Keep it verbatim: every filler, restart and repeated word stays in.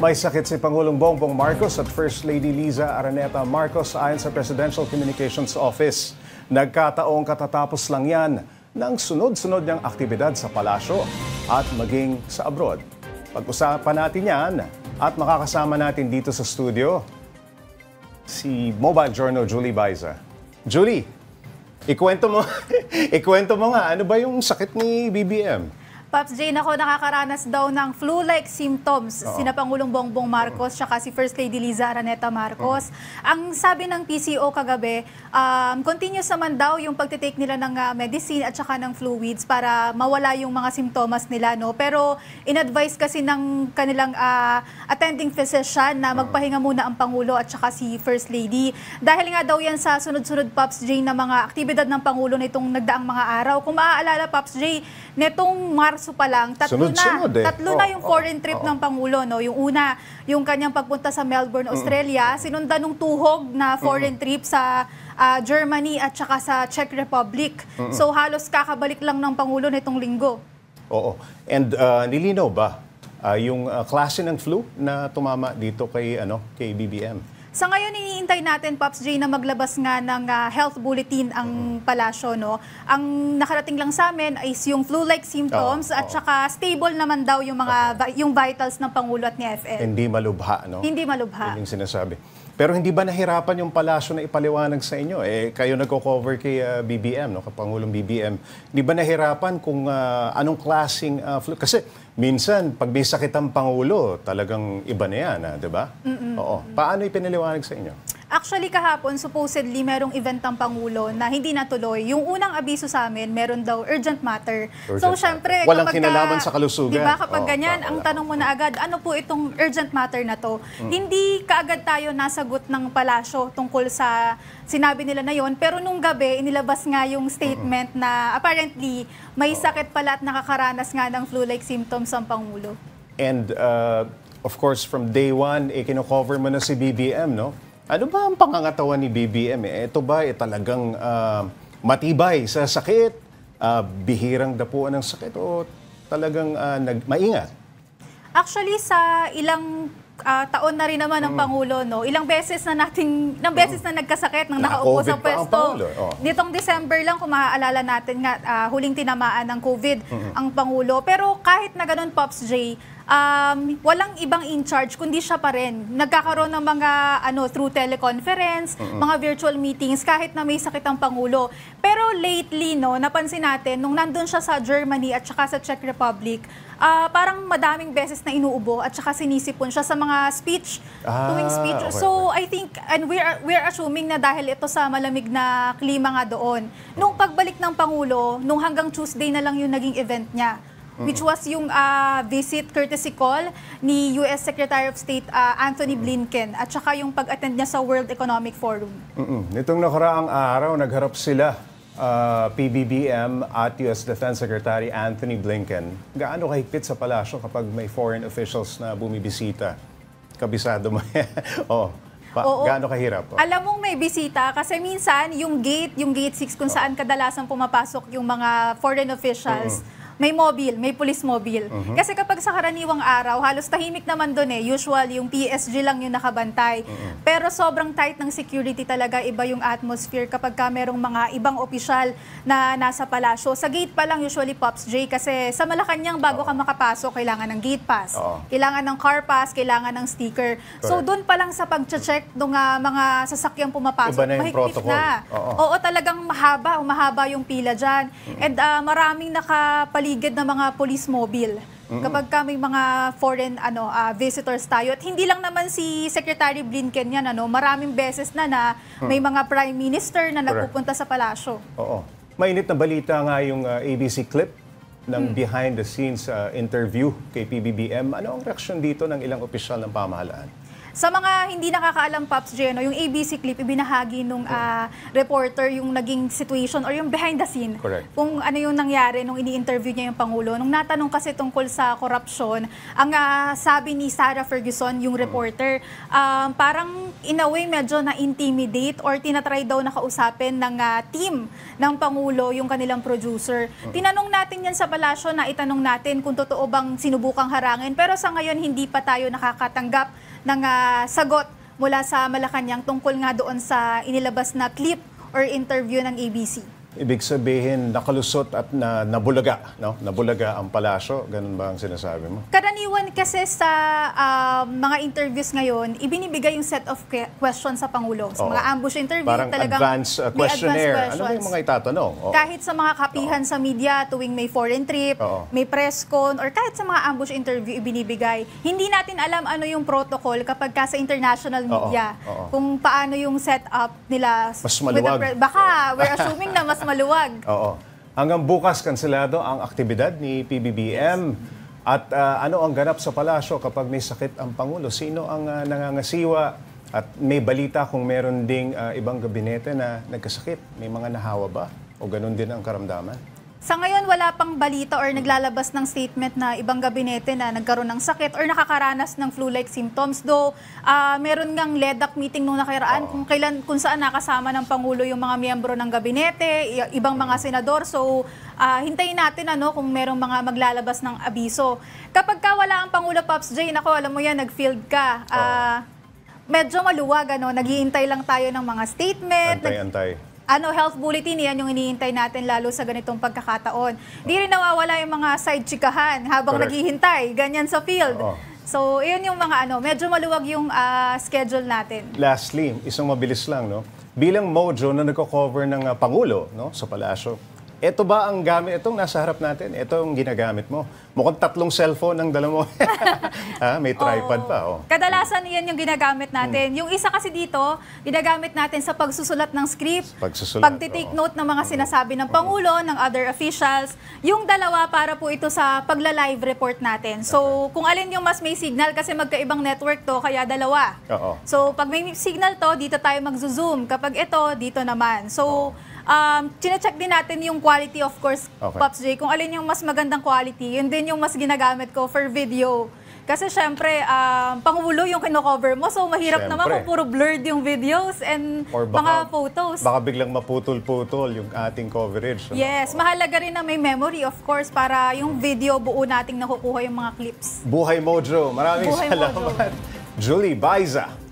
May sakit si Pangulong Bongbong Marcos at First Lady Liza Araneta Marcos ayon sa Presidential Communications Office. Nagkataong katatapos lang yan ng sunod-sunod niyang aktibidad sa palasyo at maging sa abroad. Pag-usapan natin yan at makakasama natin dito sa studio si Mobile Journal Julie Baiza. Julie, ikwento mo, ikwento mo nga, ano ba yung sakit ni B B M? Pops Jane, ako nakakaranas daw ng flu-like symptoms. Oo. Sina Pangulong Bongbong Marcos at si First Lady Liza Araneta Marcos. Ang sabi ng P C O kagabi, um, continuous naman daw yung pagtitake nila ng uh, medicine at saka ng fluids para mawala yung mga simptomas nila. No? Pero in-advise kasi ng kanilang uh, attending physician na magpahinga muna ang Pangulo at saka si First Lady. Dahil nga daw yan sa sunod-sunod, Pops Jane, na mga aktibidad ng Pangulo nitong nagdaang mga araw. Kung maaalala, Pops Jane, netong Marso pa lang, tatlo Sunod-sunod na. eh. Tatlo Oh, na yung foreign oh, trip oh. ng Pangulo. No? Yung una, yung kanyang pagpunta sa Melbourne, Australia, sinundan ng tuhog na foreign trip sa uh, Germany at saka sa Czech Republic. So halos kakabalik lang ng Pangulo nitong linggo. Oo. And uh, nilinaw ba uh, yung uh, klase ng flu na tumama dito kay, ano, kay B B M? Sa ngayon, iniintay natin, Pops J, na maglabas nga ng uh, health bulletin ang palasyo. No? Ang nakarating lang sa amin is yung flu-like symptoms Oo, at oo. saka stable naman daw yung mga vi- yung vitals ng Pangulo at ni F L. Hindi malubha, no? Hindi malubha. Yun yung sinasabi. Pero hindi ba nahirapan yung palasyo na ipaliwanag sa inyo? Eh, kayo nagko-cover kay uh, B B M, no? Kay Pangulong B B M. Hindi ba nahirapan kung uh, anong klaseng uh, flu? Kasi minsan, pag may sakit ang Pangulo, talagang iba na yan, ah, di ba? Oo. Paano ipinaliwanag sa inyo? Actually, kahapon, supposedly, merong event ng Pangulo na hindi natuloy. Yung unang abiso sa amin, meron daw urgent matter. Urgent so, matter. syempre, Walang kapag kinalaman sa kalusugan. Di ba, kapag Oo, ganyan, oo, ang wala. tanong mo na agad, ano po itong urgent matter na to? Hindi kaagad tayo nasagot ng palasyo tungkol sa sinabi nila na yon. Pero nung gabi, inilabas nga yung statement na apparently, may sakit pala at nakakaranas nga ng flu-like symptoms ang Pangulo. And, uh, of course, from day one, eh, kino-cover mo na si B B M, no? Ano ba ang pangangatawan ni B B M? Eh, ito ba eh, talagang uh, matibay sa sakit? Uh, bihirang dapuan ng sakit o talagang uh, nag maingat? Actually, sa ilang ah, taon na rin naman ng Pangulo, no? Ilang beses na nating, ilang beses na nagkasakit nang nakaupo Naka-COVID sa pa ang pwesto. Pangulo, oh. Nitong December lang, kung maaalala natin nga, ah, huling tinamaan ng COVID ang Pangulo. Pero kahit na ganun, Pops J, um, walang ibang in charge, kundi siya pa rin. Nagkakaroon ng mga, ano, through teleconference, mga virtual meetings, kahit na may sakit ang Pangulo. Pero lately, no, napansin natin, nung nandun siya sa Germany at saka sa Czech Republic, ah, parang madaming beses na inuubo at saka sinisipon siya sa mga speech, Ah, tuwing speech. okay, So, I think, and we're, we're assuming na dahil ito sa malamig na klima nga doon. Nung pagbalik ng Pangulo, nung hanggang Tuesday na lang yung naging event niya, which was yung ah, visit courtesy call ni U S Secretary of State ah, Anthony Blinken at saka yung pag-attend niya sa World Economic Forum. Mm-mm. Nitong nakaraang araw, nagharap sila, uh, P B B M at U S Defense Secretary Anthony Blinken. Gaano kahigpit sa palasyo kapag may foreign officials na bumibisita? Kabisado mo yan. oh, pa, Oo. gaano kahirap? Oh. Alam mong may bisita kasi minsan yung gate, yung gate six kung saan kadalasan pumapasok yung mga foreign officials, may mobile, may police mobile. Kasi kapag sa karaniwang araw, halos tahimik naman doon eh. Usual, yung P S G lang yung nakabantay. Pero sobrang tight ng security talaga, iba yung atmosphere kapag ka merong mga ibang opisyal na nasa palasyo. Sa gate pa lang usually, Pops J, kasi sa Malacanang bago ka makapasok, kailangan ng gate pass. Oo. Kailangan ng car pass, kailangan ng sticker. So Correct. doon pa lang sa pag-check ng uh, mga sasakyang pumapasok, Iba na yung mahigpit protocol. na. Oo. Oo, talagang mahaba, umahaba yung pila dyan. And uh, maraming nakapaligid na mga police mobile. Kapag ka may mga foreign ano uh, visitors tayo. At hindi lang naman si Secretary Blinken yan, ano, maraming beses na na may mga prime minister na nagpupunta sa palasyo. Oo. Mainit na balita nga yung uh, A B C clip ng behind-the-scenes uh, interview kay P B B M. Ano ang reaksyon dito ng ilang opisyal ng pamahalaan? Sa mga hindi nakakaalam, Pops J, no, yung A B C clip, ibinahagi nung ah, reporter yung naging situation or yung behind the scene. Correct. Kung ano yung nangyari nung ini-interview niya yung Pangulo. Nung natanong kasi tungkol sa korupsyon, ang ah, sabi ni Sarah Ferguson, yung reporter, um, parang in a way medyo na-intimidate or tinatry daw na kausapin ng ah, team ng Pangulo yung kanilang producer. Tinanong natin yan sa palasyo na itanong natin kung totoo bang sinubukang harangin. Pero sa ngayon, hindi pa tayo nakakatanggap ng ah, sagot mula sa Malacanang tungkol nga doon sa inilabas na clip or interview ng A B C. Ibig sabihin, nakalusot at na, nabulaga, no? Nabulaga ang palasyo. Ganun ba ang sinasabi mo? Karaniwan kasi sa ah, mga interviews ngayon, ibinibigay yung set of que- questions sa Pangulo. Sa Oo. mga ambush interview, Parang talagang advance uh, may questionnaire. advance Ano ba yung questions. mga itatanong? Oo. Kahit sa mga kapihan sa media tuwing may foreign trip, Oo. may press con, or kahit sa mga ambush interview ibinibigay. Hindi natin alam ano yung protocol kapag ka sa international media. Oo. Kung paano yung setup nila. Mas with the maluwag. pre- Baka, we're assuming na mas maluwag. Oo. Hanggang bukas, kanselado ang aktibidad ni P B B M. At ah, ano ang ganap sa palasyo kapag may sakit ang Pangulo? Sino ang ah, nangangasiwa? At may balita kung meron ding ah, ibang gabinete na nagkasakit. May mga nahawa ba? O ganun din ang karamdaman? Sa ngayon, wala pang balita or naglalabas ng statement na ibang gabinete na nagkaroon ng sakit or nakakaranas ng flu-like symptoms. Though, ah, meron ngang L E D A C meeting nung nakaraan kung, kailan, kung saan nakasama ng Pangulo yung mga miyembro ng gabinete, i- ibang mga senador. So, ah, hintayin natin ano, kung merong mga maglalabas ng abiso. Kapag ka wala ang Pangulo, Pops J, nako, alam mo yan, nag-field ka. Ah, medyo maluwag, ano, naghihintay lang tayo ng mga statement. nag- Antay-antay. ano, health bulletin, yan yung iniintay natin lalo sa ganitong pagkakataon. Di rin nawawala yung mga side chikahan habang Correct. naghihintay, ganyan sa field. Oo. So, yun yung mga ano, medyo maluwag yung ah, schedule natin. Lastly, isang mabilis lang, no? Bilang mojo na nagko-cover ng ah, Pangulo, no, sa palasyo. Ito ba ang gamit, itong nasa harap natin, ito ang ginagamit mo? Mukhang tatlong cellphone ang dala mo. Ha, may tripod Oo. pa, oh. Kadalasan yan yung ginagamit natin. Yung isa kasi dito, ginagamit natin sa pagsusulat ng script, Pagsusulat, pagtitake oo. note ng mga sinasabi ng Pangulo, ng other officials. Yung dalawa para po ito sa pagla-live report natin. So, kung alin yung mas may signal, kasi magkaibang network to, kaya dalawa. Oo. So, pag may signal to, dito tayo mag-zoom. Kapag ito, dito naman. So, um, chinecheck din natin yung quality, of course, Okay. Pops J. Kung alin yung mas magandang quality, yun din yung mas ginagamit ko for video. Kasi syempre, um, Pangulo yung kino-cover mo. So, mahirap naman Syempre. kung puro blurred yung videos and Or mga photos. Baka biglang maputol-putol yung ating coverage. ano? Yes, mahalaga rin na may memory, of course, para yung video buo nating nakukuha yung mga clips. Buhay Mojo. Maraming Buhay salamat. Mojo. Julie Baiza.